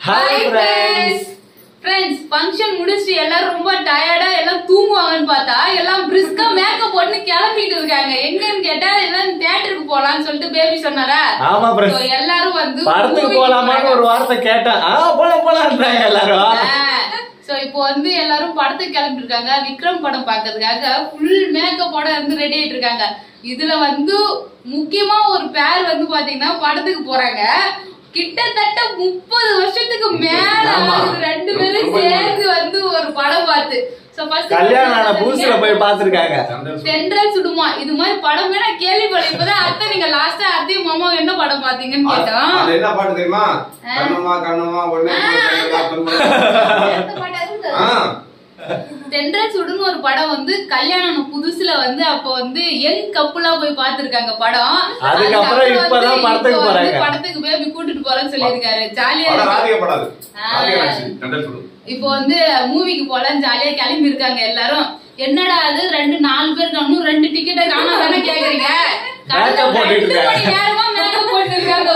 Hi friends. Friends, function முடிச்சு எல்லாரும் ரொம்ப டயர்டா எல்லாம் தூங்குவாங்கன்னு பார்த்தா எல்லாம் பிரிஸ்கா மேக்கப் போட்டு கிளம்பிட்டு இருக்காங்க. எங்கன்னு கேட்டா எல்லாம் தியேட்டருக்கு போலாம்னு சொல்லிட்டு பேபி சொன்னாரா? ஆமா फ्रेंड्स. எல்லாரும் வந்து படத்துக்கு போலாமான்னு ஒரு வார்த்தை கேட்டா போலாம்ன்றாங்க எல்லாரும். சோ இப்போ வந்து எல்லாரும் படத்துக்கு கிளம்பி இருக்காங்க. விக்ரம் படம் பார்க்கிறதுக்காக ஃபுல் மேக்கப்போட வந்து ரெடி ஆயிட்டு இருக்காங்க. இதுல வந்து முக்கியமா ஒரு பேர் வந்து பாத்தீங்கன்னா படத்துக்கு போறாங்க. கிட்டத்தட்ட 30 வருஷத்துக்கு மேல ரெண்டு பேரும் சேர்ந்து வந்து ஒரு படம் பார்த்து கல்யாண புதுசுல போய் பாத்துருக்காங்க. தென்றல் சுடுமா இது மாதிரி படம் வேணா கேள்விப்பட. இப்பதான் அத்தை நீங்க லாஸ்டா அத்தையும் மாமா என்ன படம் பாத்தீங்கன்னு கேட்டோம். என்ன பாட்டு தெரியுமா? கண்ணம்மா கண்ணம்மா தென்றல் சுடுன்னு ஒரு படம் வந்து கல்யாணம் புதுசுல வந்து அப்ப வந்து யங் கப்புலா போய் பாத்துருக்காங்க படம். அதுக்கப்புறம் இப்பதான் படத்துக்கு பேபி கூட்டிட்டு போறேன்னு சொல்லிருக்காரு. ஜாலியா இப்போ வந்து மூவிக்கு போலாம் ஜாலியா கிளம்பி இருக்காங்க எல்லாரும். என்னடா அது 2-4 பேர் இன்னும் 2 டிக்கெட்டை காணா தானே கேக்குறீங்க. நேரமா மேக்கப் போட்டு இருக்காங்க.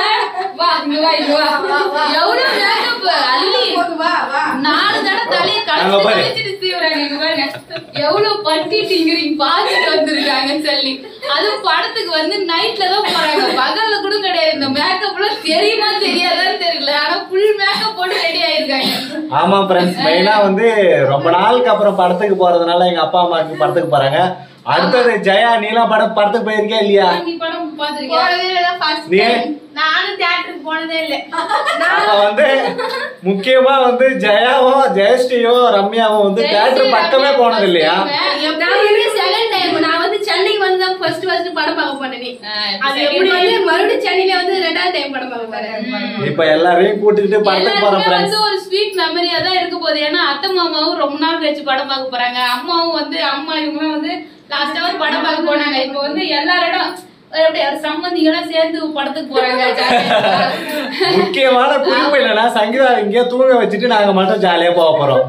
எவ்வளவு மேக்கப் அள்ளி 4 தடவை தலையை கழிச்சிட்டு சீவுறாங்க. எவ்வளவு பட்டிட்டீங்கிறீங்க பாத்துட்டு வந்திருக்காங்கன்னு சொல்லி. அதுவும் படத்துக்கு வந்து நைட்ல தான் போறாங்க, பகல்ல கூட கிடையாது. இந்த மேக்கப் எல்லாம் தெரியுமா தெரியாதான்னு தெரியல, ஆனா ஃபுல் மேக்கப் போட்டு ரெடி ஆயிருக்காங்க. ஆமா ஃப்ரெண்ட்ஸ், மெயினா வந்து ரொம்ப நாளுக்கு அப்புறம் படத்துக்கு போறதுனால எங்க அப்பா அம்மாக்கு படத்துக்கு போறாங்க. அடுத்தது ஜெயா, நீலாம் படத்துக்கு போயிருக்கே இல்லையா? படம் பாத்துருக்கேன். நானும் தியேட்டருக்கு போனதே இல்ல. வந்து முக்கியமா வந்து ஜெயாவும் ஜெயஸ்ரீயும் ரம்யாவும் வந்து தியேட்டர் பக்கமே போனது இல்லையா? நான் வந்து சென்னைக்கு வந்து ஃபர்ஸ்ட் படம் பார்க்க போனேன். அது எப்படி வந்து மறுபடியும் சென்னையில வந்து 2வது டைம் படம் பார்க்க போறேன். இப்ப எல்லாரையும் கூட்டிட்டு படத்துக்கு போறோம் ஃப்ரெண்ட்ஸ். ஒரு ஸ்வீட் மெமரியா தான் இருக்க போகுது. ஏன்னா அத்தை மாமாவும் ரொம்ப நாள் கழிச்சு படம் பார்க்க போறாங்க. அம்மாவும் வந்து அம்மா இவங்க வந்து லாஸ்டா படம் பார்க்க போனாங்க. இப்ப வந்து எல்லாரோட சம்பந்திகளும் சேர்ந்து படத்துக்கு போறாங்க. முக்கியமான குறிப்பு என்னன்னா, சங்கீதா இங்கே தூங்க வச்சுட்டு நாங்க மட்டும் ஜாலியா போக போறோம்.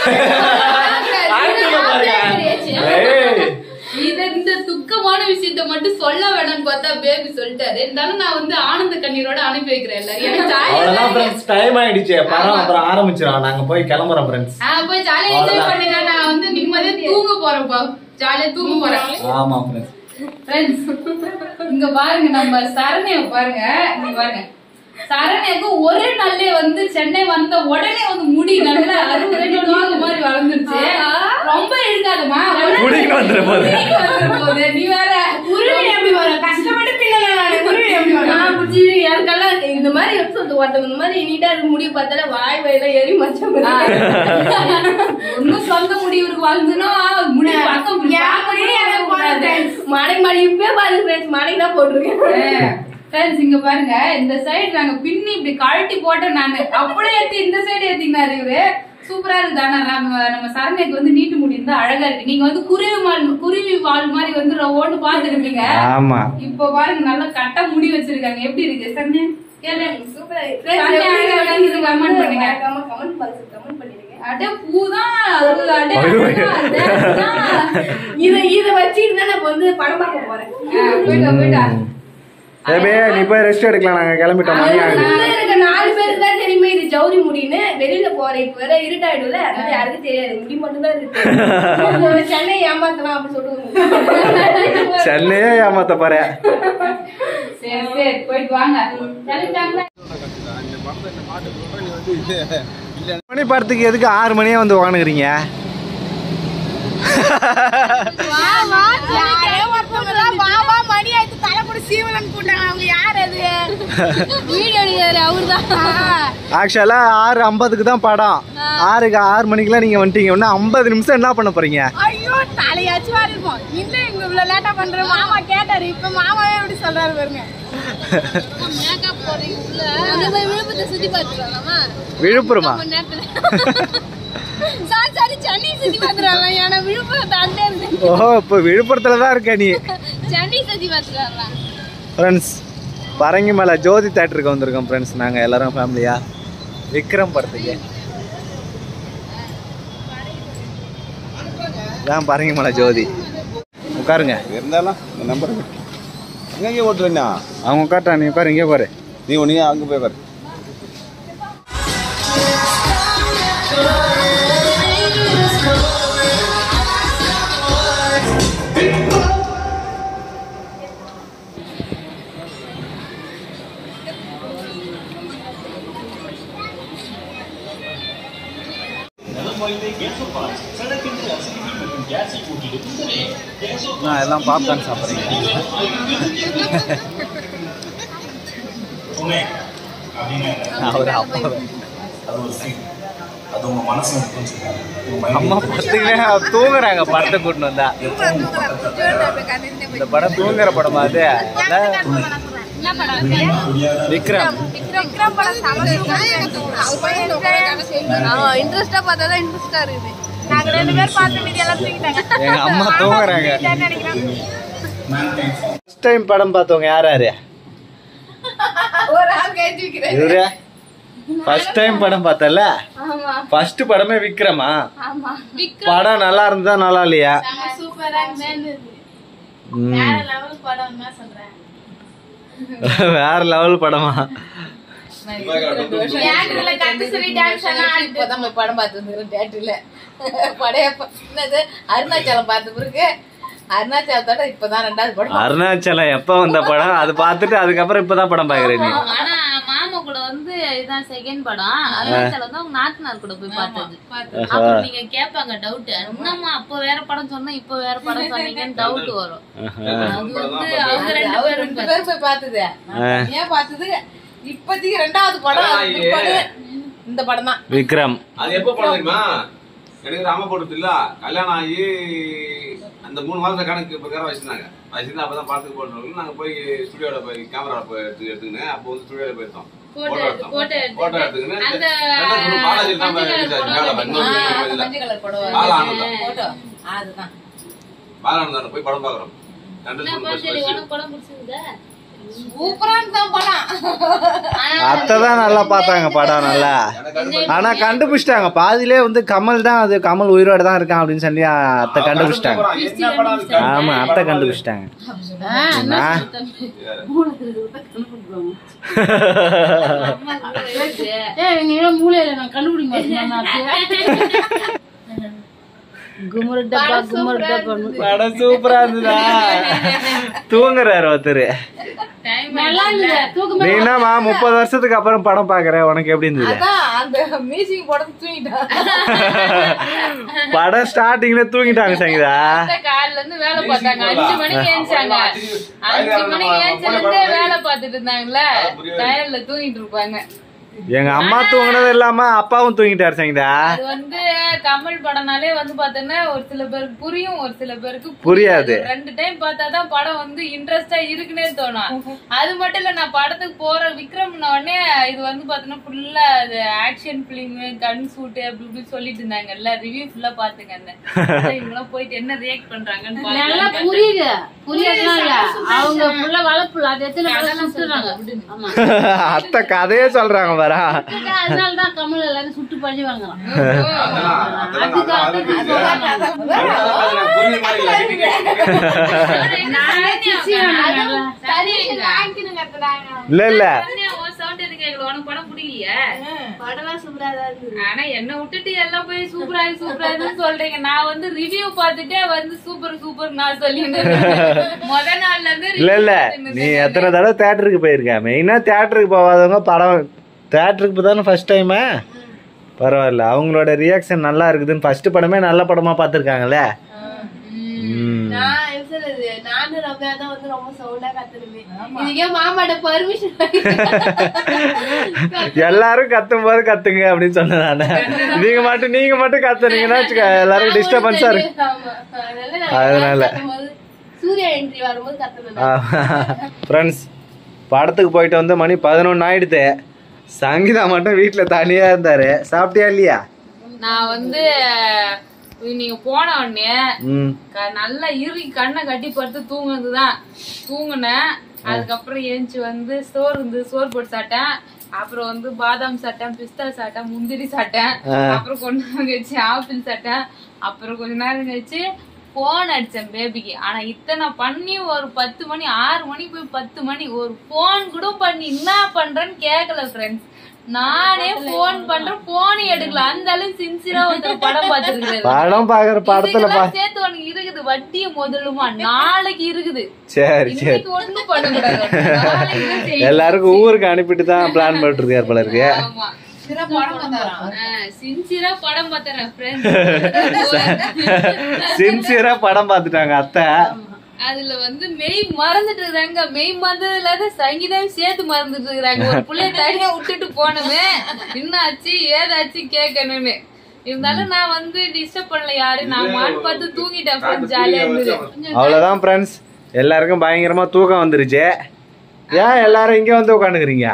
இந்த துக்கமான விஷயத்த மட்டும் சொல்ல வேணாம்னு பார்த்தா பேபி சொல்லிட்டாரு. இருந்தாலும் நான் வந்து ஆனந்த கண்ணீரோட அனுப்பி வைக்கிறேன் எல்லாரும். டைம் ஆயிடுச்சு, படம் அப்புறம் ஆரம்பிச்சிடும். நாங்க போய் கிளம்புறோம் ஃப்ரெண்ட்ஸ். போய் ஜாலியா என்ஜாய் பண்ணுங்க. நான் வந்து நிம்மதியா தூங்க போறேன்ப்பா, ஜாலியா தூங்க போறேன். ஆமா ஃப்ரெண்ட்ஸ், இங்க பாருங்க நம்ம சரண்யா பாருங்க. இங்க பாருங்க, சரண்யாக்கு ஒரே நாள்லயே வந்து சென்னை வந்த உடனே வந்து முடி நல்லா 60 அடி மாதிரி வளர்ந்துருச்சு. ரொம்ப இழுக்காதமா, நீ வேற உருவி எப்படி வர கஷ்டப்பட்டு யாருக்கெல்லாம் இந்த மாதிரி ஒருத்தவங்க இந்த மாதிரி நீட்டா இருக்கு முடிவு பார்த்தால வாய் வயல ஏறி மச்சம். ஒன்னும் சொந்த முடிவுக்கு வாழ்ந்துனா முடி மடை இப்பவே பாருங்க மடைக்கு தான் போட்டிருக்கேன். இங்க பாருங்க, இந்த சைடு நாங்க பின்னி இப்படி கழட்டி போட்டேன் நானு. அப்படியே எடுத்து இந்த சைடு ஏத்தினாரு இவரு. சூப்பரா இருக்கு. ஆனா நம்ம சரண்யாக்கு வந்து நீட்டு முடி இருந்தா அழகா இருக்கு. நீங்க வந்து குருவி வால் மாதிரி வந்து ஓட்டு பாத்துருப்பீங்க. இப்ப பாருங்க நல்லா கட்ட முடி வச்சிருக்காங்க. எப்படி இருக்கு சரண்யா? சூப்பரா இருக்கு. கமெண்ட் பண்ணுங்க. கமெண்ட் பண்ணிருங்க. அட பூதான் இத வச்சுட்டு தான் நான் வந்து படம் பார்க்க போறேன். போயிட்டா நீ போய் ரெஸ்ட் எடுக்கலாம். நாங்க கிளம்பிட்டோம். 4 பேருக்கு தான் தெரியுமே இது ஜவுரி முடின்னு. வெளியில போறேன். இப்ப வேற இருட்டாயிடும்ல, அது யாருக்கும் தெரியாது. முடி மட்டும் தான் இருக்கு. சென்னை ஏமாத்தலாம் அப்படின்னு சொல்லுவாங்க. சென்னையே ஏமாத்த போறேன். சரி சரி போயிட்டு வாங்க. மணி படத்துக்கு எதுக்கு 6 மணியே வந்து வாங்குறீங்க? ஆக்சுவலா 6:50க்கு தான் படம். 6 மணிக்கெல்லாம் நீங்க வந்துட்டீங்க. 50 நிமிஷம் என்ன பண்ண போறீங்க? ஐயோ தலையாச்சு வாரிப்போம். இல்ல இங்க இவ்வளவு லேட்டா பண்ற மாமா கேட்டாரு. இப்ப மாமாவே எப்படி சொல்றாரு பாருங்க. மேக்கப் போறீங்க உள்ள அந்த போய் விழுப்புரத்தை சுத்தி பாத்துறலாமா? விழுப்புரமா? சாரி சென்னை சுத்தி பாத்துறலாம். ஏனா விழுப்புரம் தாண்டே இருக்கு. ஓ இப்ப விழுப்புரத்துல தான் இருக்க நீ. சென்னை சுத்தி பாத்துறலாம். ஃப்ரெண்ட்ஸ், பரங்கிமலை ஜோதி தியேட்டருக்கு வந்திருக்கோம் ஃப்ரெண்ட்ஸ். நாங்கள் எல்லாரும் ஃபேமிலியா விக்ரம் படத்துக்கு தான். பரங்கிமலை ஜோதி உட்காருங்க. இருந்தாலும் நம்பர் எங்கே ஓட்டுறேன்னா அவங்க உட்காட்டா. நீ உட்காரு, இங்கே பாரு. நீ ஒன்று அங்கே போய் பாரு. நான் எல்லாம் பாப்கார்ன் சாப்பிட்றீங்க. அவர் அப்பா அம்மா பத்துக்குனே தூங்குறாங்க. படத்தை கூட்டின்னு வந்தா இந்த படம் தூங்குற படமா அது? விக்ரம் இன்ட்ரெஸ்டா பார்த்தாதான் இன்ட்ரெஸ்டா இருக்குது. நாங்க 2 பேர் பார்த்து மீதி எல்லாம் தூங்கிட்டாங்க. எங்க அம்மா தூங்குறாங்க. ஃபர்ஸ்ட் டைம் படம் பார்த்தவங்க யார் யாரு? ஒரு ஆள் கேட்டு விக்கிறேன். இவரு ஃபர்ஸ்ட் டைம் படம் பார்த்தல? ஆமா. ஃபர்ஸ்ட் படமே விக்ரமா? ஆமா. படம் நல்லா இருந்தா நல்லா இல்லையா? சூப்பரா இருந்தது. வேற லெவல் படம் தான் சொல்றேன். வேற லெவல் படமா? தியேட்டர்ல கட்டு சொல்லி டான்ஸ் எல்லாம் இப்போதான் படம் பார்த்து வந்துறோம். தியேட்டர்ல படையப்ப அருணாச்சலம் பார்த்த பிறகு அருணாச்சலத்தோட இப்பதான் 2வது படம். அருணாச்சலம் எப்ப வந்த படம்? அது பார்த்துட்டு அதுக்கப்புறம் இப்பதான் படம் பாக்குறேன் நீ. ஆனா மாமா கூட வந்து இதான் செகண்ட் படம். அருணாச்சலம் தான் நாத்தனார் கூட போய் பார்த்தது. அப்புறம் நீங்க கேட்பாங்க டவுட், என்னம்மா அப்ப வேற படம் சொன்னா இப்ப வேற படம் சொன்னீங்கன்னு டவுட் வரும். அது வந்து அவங்க 2 பேரும் போய் பார்த்தது. ஏன் பார்த்தது? இப்போதைக்கு 2வது படம் இந்த படம் தான் விக்ரம். அது எப்ப படம் தெரியுமா? எனக்கு ராம போடுறது இல்ல, கல்யாணம் ஆகி அந்த 3 மாசம் கணக்கு பிரகாரம் வச்சிருந்தாங்க. அப்பதான் படத்துக்கு போடுறோம். நாங்க போய் ஸ்டுடியோட போய் கேமரா போய் எடுத்துக்கினேன். அப்போ வந்து ஸ்டுடியோல போயிருந்தோம். போட்டோ எடுத்துக்கினேன். பாலாஜி பாலானந்தோட போய் படம் பாக்குறோம். அத்தைதான் நல்லா பார்த்தாங்க படம் நல்லா. ஆனா கண்டுபிடிச்சிட்டாங்க பாதியிலே வந்து கமல் தான், அது கமல் உயிரோட தான் இருக்கான் அப்படின்னு சொல்லி அத்தை கண்டுபிடிச்சிட்டாங்க. ஆமா, அத்தை கண்டுபிடிச்சிட்டாங்க. படம் சூப்பரா இருந்ததா? தூங்குறாரு ஒருத்தரு. நீ என்னமா 30 வருஷத்துக்கு அப்புறம் படம் பாக்குற, உனக்கு எப்படி இருந்தது? படம் ஸ்டார்டிங்ல தூங்கிட்டாங்க சங்கீதா. காலைல இருந்து வேலை பார்த்தாங்க. 5 மணிக்கு ஏஞ்சாங்க. 5 மணிக்கு ஏஞ்சிருந்து வேலை பார்த்துட்டு இருந்தாங்கல்ல, டயர்ல தூங்கிட்டு இருப்பாங்க. எங்க அம்மா தூங்கினது இல்லாம அப்பாவும் தூங்கிட்டாரு சங்கீதா. அது வந்து கமல் படம்னாலே வந்து பாத்தீங்கன்னா ஒரு சில பேருக்கு புரியும், ஒரு சில பேருக்கு புரியாது. 2 டைம் பார்த்தாதான் படம் வந்து இன்ட்ரெஸ்டா இருக்குன்னே தோணும். அது மட்டும் இல்ல, நான் படத்துக்கு போற விக்ரம்ன உடனே இது வந்து பாத்தீங்கன்னா ஃபுல்லா அது ஆக்ஷன் பிலிம், கன் ஷூட் அப்படி இப்படி சொல்லிட்டு இருந்தாங்கல்ல. ரிவ்யூ ஃபுல்லா பாத்துங்க. இவங்கெல்லாம் போயிட்டு என்ன ரியாக்ட் பண்றாங்கன்னு நல்லா புரியுது. அவங்க ஃபுல்லா வளர்ப்புல அது எத்தனை சுத்துறாங்க. அத்தை கதையே சொல்றாங்க. அதனாலதான் கமல் எல்லாரும் சுட்டு பழி வாங்கலாம். இல்ல இல்ல படம் பிடிக்கலையா? படம் சூப்பரா இருந்தது. ஆனா என்ன விட்டுட்டு எல்லாம் போய் சூப்பரா சூப்பரா சொல்றீங்க. நான் வந்து ரிவ்யூ பார்த்துட்டே வந்து சூப்பர் சூப்பர் நான் சொல்லிட்டேன். முத நாள்ல இருந்து இல்ல இல்ல, நீ எத்தனை தடவை தியேட்டருக்கு போயிருக்க? மெயினா தியேட்டருக்கு போகாதவங்க படம் தியேட்டருக்கு தானே ஃபர்ஸ்ட் டைமு. பரவாயில்ல, அவங்களோட ரியாக்ஷன் நல்லா இருக்குதுன்னு ஃபர்ஸ்ட் படமே நல்ல படமா பார்த்துருக்காங்கல்ல. எல்லாரும் கத்தும் போது கத்துங்க அப்படின்னு சொன்னதானே. நீங்க மட்டும் கத்துனீங்கன்னா எல்லாரும் டிஸ்டர்பன்ஸா இருக்கு. அதனால ஃப்ரெண்ட்ஸ், படத்துக்கு போயிட்டு வந்து மணி 11 ஆயிடுது. சங்கீதா மட்டும் வீட்டுல தனியா இருந்தாரு. சாப்பிட்டியா இல்லையா? நான் வந்து நீங்க போன உடனே நல்லா இறுகி கண்ணை கட்டி படுத்து தூங்குனதுதான் தூங்குனேன். அதுக்கப்புறம் ஏஞ்சி வந்து சோறு போட்டு சாப்பிட்டேன். அப்புறம் வந்து பாதாம் சாப்பிட்டேன், பிஸ்தா சாப்பிட்டேன், முந்திரி சாப்பிட்டேன். அப்புறம் கொஞ்ச நேரம் கழிச்சு ஆப்பிள் சாப்பிட்டேன். அப்புறம் கொஞ்ச நேரம் கழிச்சு போன் அடிச்சேன் பேபிக்கு. ஆனா இத்தனை பண்ணி ஒரு 10 மணி 6 மணி போய் 10 மணி ஒரு போன் கூட பண்ணி என்ன பண்றேன்னு கேக்கல ஃப்ரெண்ட்ஸ். நானே போன் பண்றேன், போன் எடுக்கல. அந்த அளவுக்கு சின்சியரா ஒருத்தர் படம் பாத்துருக்காரு. படம் பாக்குற படத்துல சேர்த்து உனக்கு இருக்குது வட்டிய முதலுமா நாளைக்கு இருக்குது. சரி சரி, ஒண்ணும் பண்ண கூடாது. எல்லாருக்கும் ஊருக்கு அனுப்பிட்டு தான் பிளான் பண்ணிட்டு இருக்காரு போல இருக்கு. சின்சியரா படம் பார்த்தேன் ஃப்ரெண்ட்ஸ். சின்சியரா படம் பார்த்துட்டாங்க அத்தை. அதுல வந்து மெய் மறந்துட்டு இருக்காங்க. மெய் மறந்ததுல சங்கீதம் சேர்த்து மறந்துட்டு இருக்காங்க. ஒரு பிள்ளைய தனியா விட்டுட்டு போனமே, என்னாச்சு ஏதாச்சு கேட்கணும்னு. இருந்தாலும் நான் வந்து டிஸ்டர்ப் பண்ணல யாரு, நான் மான் பார்த்து தூங்கிட்டேன். ஜாலியா இருந்தது. அவ்வளவுதான் ஃப்ரெண்ட்ஸ், எல்லாருக்கும் பயங்கரமா தூக்கம் வந்துருச்சு. ஏன் எல்லாரும் இங்க வந்து உட்காந்துக்கிறீங்க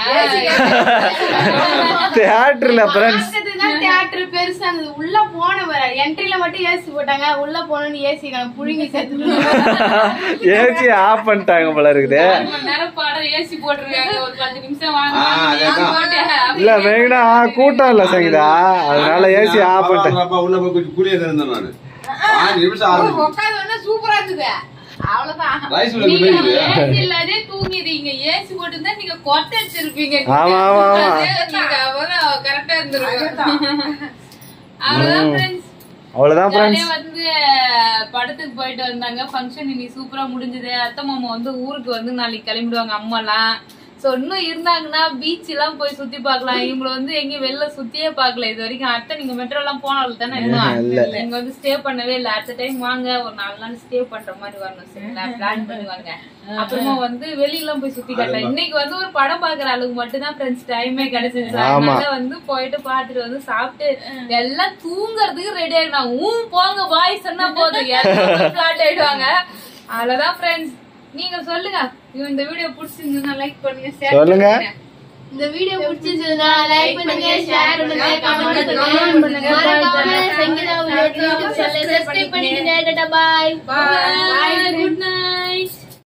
தியேட்டர்ல? ஃப்ரெண்ட்ஸ் தியேட்டர் பெருசா இருந்தது. உள்ள போன என்ட்ரில மட்டும் ஏசி போட்டாங்க. உள்ள போனோன்னு ஏசி புழுங்கி சேர்த்து ஏசி ஆஃப் பண்ணிட்டாங்க போல இருக்குது. ஏசி போட்டுருக்காங்க. ஒரு 10 நிமிஷம் வாங்க. இல்ல மெயினா கூட்டம் இல்ல சங்கீதா, அதனால ஏசி ஆஃப் பண்ணிட்டாங்க. உள்ள போய் கொஞ்சம் கூலியா இருந்தேன் நானு. 5 நிமிஷம் ஆகும். உட்காந்து சூப்பரா இருந்தது. அவ்வளவுதான். ஏசி இல்லாதே தூங்கிடுறீங்க. ஏசி போட்டுருந்தா நீங்க கொட்டை வச்சிருப்பீங்க. ஆமா ஆமா ஆமா, கரெக்டா இருந்துருக்கும். அவ்வளவுதான் ஃப்ரெண்ட்ஸ். அவ்வளவுதான் ஃப்ரெண்ட்ஸ். வந்து படத்துக்கு போயிட்டு வந்தாங்க. ஃபங்க்ஷன் இன்னைக்கு சூப்பரா முடிஞ்சது. அத்தை மாமா வந்து ஊருக்கு வந்து நாளைக்கு கிளம்பிடுவாங்க அம்மா எல்லாம். சோ இன்னும் இருந்தாங்கன்னா பீச் எல்லாம் போய் சுத்தி பாக்கலாம். இவங்க வந்து எங்கேயும் வெளில சுத்தியே பாக்கல இது வரைக்கும். அத்தை நீங்க மெட்ரோ எல்லாம் போனாலும் தானே இன்னும் இங்க வந்து ஸ்டே பண்ணவே இல்ல. அடுத்த டைம் வாங்க, ஒரு 4 நாள் ஸ்டே பண்ற மாதிரி வரணும். சரிங்களா? பிளான் பண்ணுவாங்க. அப்புறமா வந்து வெளியெல்லாம் போய் சுத்தி காட்டலாம். இன்னைக்கு வந்து ஒரு படம் பாக்குற அளவுக்கு மட்டும் தான் ஃப்ரெண்ட்ஸ் டைமே கிடைச்சிருச்சு. அதனால வந்து போயிட்டு பாத்துட்டு வந்து சாப்பிட்டு எல்லாம் தூங்குறதுக்கு ரெடி ஆயிடும். போங்க பாய் சொன்னா போதும் பிளாட் ஆயிடுவாங்க. அவ்வளவுதான் ஃப்ரெண்ட்ஸ். நீங்க சொல்லுங்க, இந்த வீடியோ பிடிச்சிருந்தா லைக் பண்ணுங்க, ஷேர் பண்ணுங்க. இந்த வீடியோ பிடிச்சிருந்தா லைக் பண்ணுங்க, ஷேர் பண்ணுங்க, கமெண்ட் பண்ணுங்க. மறக்காம சங்கீதா வினோத் யூடியூப் சேனலை சப்ஸ்கிரைப் பண்ணிடுங்க. Tata bye. Bye. Good night.